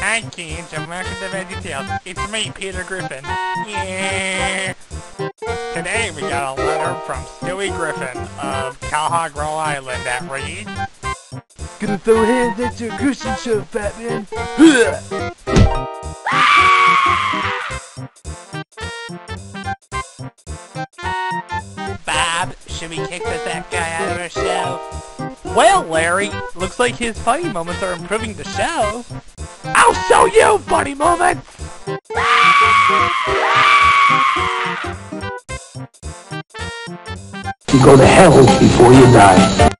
Hi kids, and welcome to VeggieTales. It's me, Peter Griffin. Yeah! Today we got a letter from Stewie Griffin of Cowhog Roll Island that reads, Gonna throw hands at your cushion show, fat man. Bob, should we kick the fat guy out of our show? Well, Larry, looks like his funny moments are improving the show. I'll show you funny moments! You go to hell before you die.